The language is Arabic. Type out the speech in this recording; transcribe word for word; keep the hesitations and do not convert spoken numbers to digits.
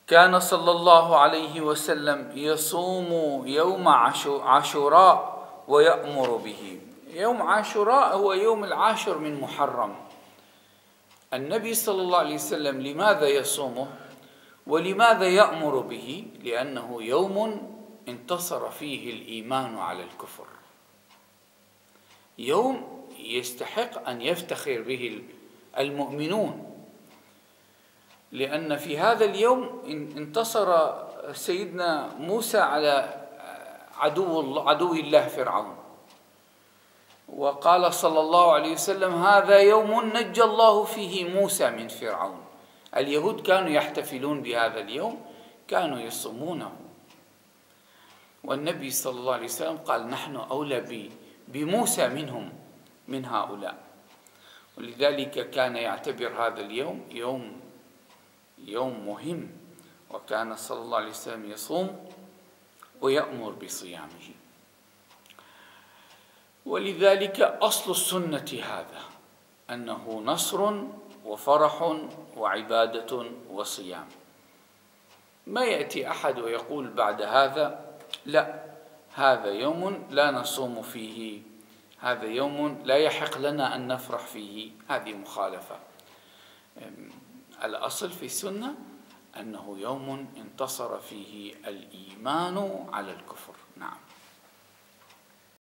كان صلى الله عليه وسلم يصوم يوم عاشوراء ويأمر به. يوم عاشوراء هو يوم العاشر من محرم. النبي صلى الله عليه وسلم لماذا يصومه ولماذا يأمر به؟ لأنه يوم انتصر فيه الإيمان على الكفر، يوم يستحق أن يفتخر به المؤمنون، لأن في هذا اليوم انتصر سيدنا موسى على عدو الله عدو الله فرعون. وقال صلى الله عليه وسلم: هذا يوم نجى الله فيه موسى من فرعون. اليهود كانوا يحتفلون بهذا اليوم، كانوا يصومونه، والنبي صلى الله عليه وسلم قال: نحن أولى بموسى منهم من هؤلاء. ولذلك كان يعتبر هذا اليوم يوم يوم مهم، وكان صلى الله عليه وسلم يصوم ويأمر بصيامه. ولذلك أصل السنة هذا، أنه نصر وفرح وعبادة وصيام. ما يأتي أحد ويقول بعد هذا: لا، هذا يوم لا نصوم فيه، هذا يوم لا يحق لنا أن نفرح فيه. هذه مخالفة. الأصل في السنة أنه يوم انتصر فيه الإيمان على الكفر. نعم.